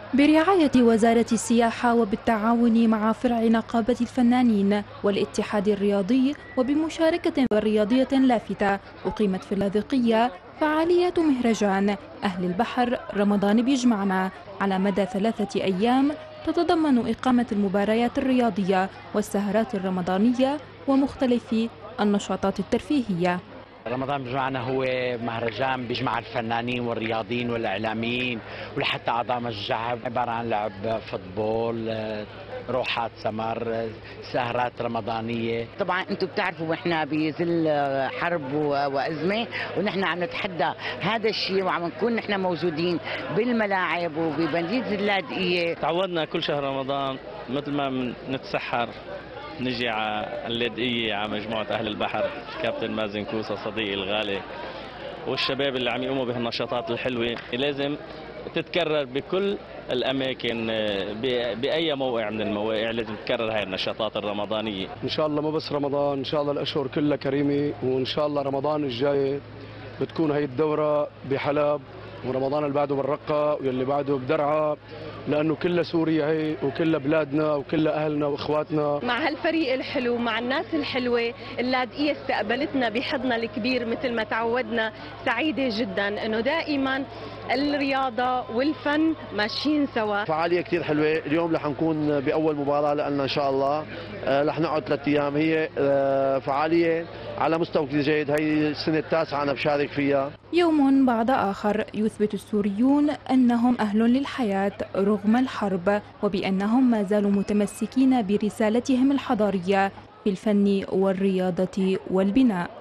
برعاية وزارة السياحة وبالتعاون مع فرع نقابة الفنانين والاتحاد الرياضي وبمشاركة رياضية لافتة، أقيمت في اللاذقية فعاليات مهرجان أهل البحر رمضان بيجمعنا على مدى 3 أيام، تتضمن إقامة المباريات الرياضية والسهرات الرمضانية ومختلف النشاطات الترفيهية. رمضان بيجمعنا هو مهرجان بيجمع الفنانين والرياضيين والإعلاميين ولحتى أعضاء مجلس الشعب، عبارة عن لعب فوتبول، روحات سمر، سهرات رمضانية. طبعا انتم بتعرفوا احنا بظل حرب وازمه، ونحن عم نتحدى هذا الشيء وعم نكون نحن موجودين بالملاعب وبمدينه اللاذقيه. تعودنا كل شهر رمضان مثل ما نتسحر نجي على اللاذقيه على مجموعه اهل البحر، كابتن مازن كوسه صديقي الغالي والشباب اللي عم يقوموا بهالنشاطات الحلوه، لازم تتكرر بكل الاماكن، باي موقع من المواقع لازم تتكرر هاي النشاطات الرمضانيه. ان شاء الله مو بس رمضان، ان شاء الله الاشهر كلها كريمه، وان شاء الله رمضان الجاي بتكون هي الدوره بحلب، ورمضان اللي بعده بالرقه واللي بعده بدرعا، لانه كلها سوريا هي وكلها بلادنا وكلها اهلنا واخواتنا. مع هالفريق الحلو مع الناس الحلوه، اللاذقيه استقبلتنا بحضنها الكبير مثل ما تعودنا. سعيده جدا انه دائما الرياضه والفن ماشيين سوا. فعاليه كثير حلوه، اليوم رح نكون باول مباراه لنا ان شاء الله، رح نقعد 3 ايام. هي فعاليه على مستوى كثير جيد، هي السنه التاسعه انا بشارك فيها. يوم بعد آخر يثبت السوريون أنهم أهل للحياة رغم الحرب، وبأنهم ما زالوا متمسكين برسالتهم الحضارية في الفن والرياضة والبناء.